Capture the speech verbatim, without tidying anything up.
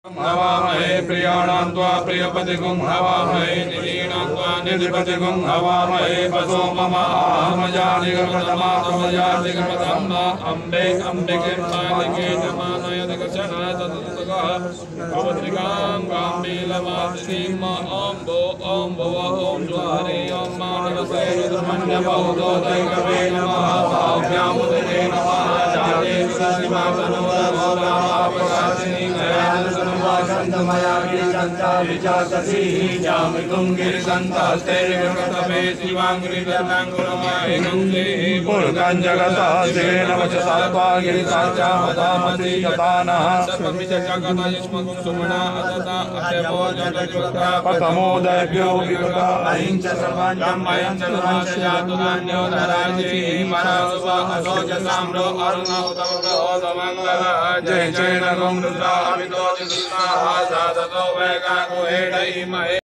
हवामहे प्रियाणां त्वा प्रियपतिगुं हवामहे निधीनां त्वा निधिपतिगुं हवामहे पशो मम आहमजादिगमतमातमजादिगमतं अम्बे अम्बिके मालिके जमानय दिगचना ततुतुगः भवत्रिकां गाम्बीलमातिनीम ॐ भो ॐ भुव ॐ ज्वारे ॐ मानवसे रुद्रमन्यबहुतो दैकवे नमः भाव्यामुदरे नमः जाते विसर्जिमातनोरभोरामापकाशिनी गयानसनुवासन्तमया गिरिसन्ता विचाससी जामिकुं गिरिसन्तास्ते विकृतमे शिवाङ्गिरिदलाङ्गुरमाय गङ्गे पुरुकं जगता सेन वचसात्वा गिरिसाचा मदामति गतानः सर्वमिचकता युष्मकुं सुमना अतता अत्यवो जगजुगता पतमोदयभ्यो विगता अहिं च सर्वाण्यं अयं च धर्मश्च जातुनान्यो धराजि मरासुवा असोजसाम्रो अरुण उतमग्रहोदमङ्गल जय जय नगं रुद्रा अमितो दिशाः साधतो वैगाको हेडैमहे